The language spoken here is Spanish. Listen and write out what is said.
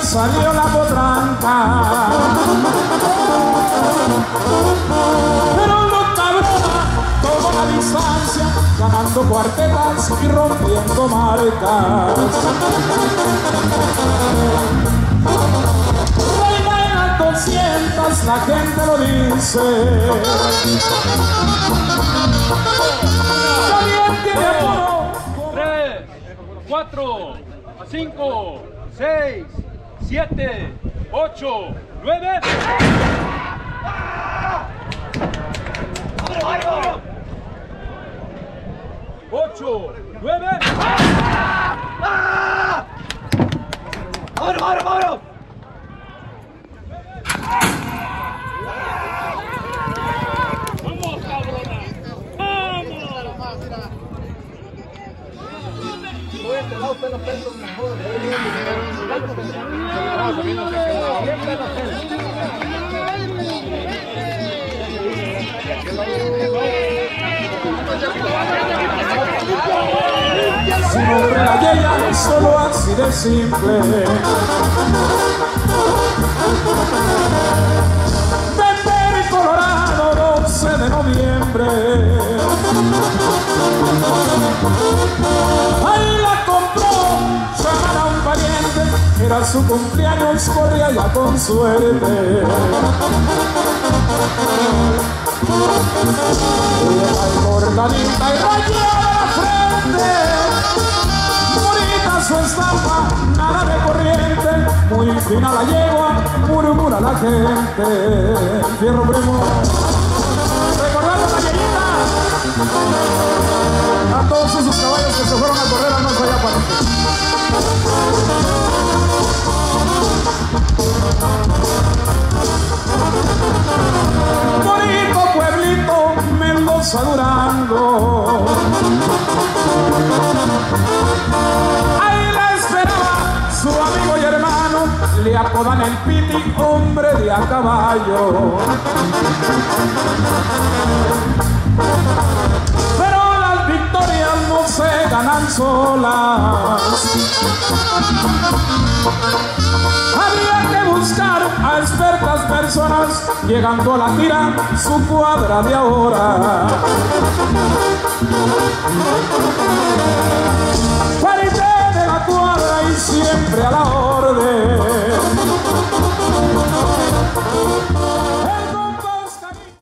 salió la potranca. Pero no cabrona tomó la distancia, ganando cuartetas y rompiendo marcas. Reina en las 200, la gente lo dice. También tiene apuro. 3, 4, 5, 6, 7, 8, 9. 8, 9. ¡Vámonos! ¡Vamos, cabrona! ¡Vamos! Voy a este lado, pelo mejor. Su nombre era Yeya, solo así de simple. Vender Colorado, 12 de noviembre. Ahí la compró, llaman a un pariente, era su cumpleaños, corría ya con suerte. Ay, gordadita y rayada la frente, bonita su estampa, nada de corriente, muy fina la yegua, murmura la gente. Fierro primo, recordando la yeyita, a todos esos caballos que se fueron a correr a más allá para ti. Bonito pueblito, Mendoza, Durango. Ahí la esperaba su amigo y hermano, le apodan el Piti, hombre de a caballo. Pero las victorias no se ganan solas. Había que buscar a expertas personas, llegando a la tira su cuadra de ahora.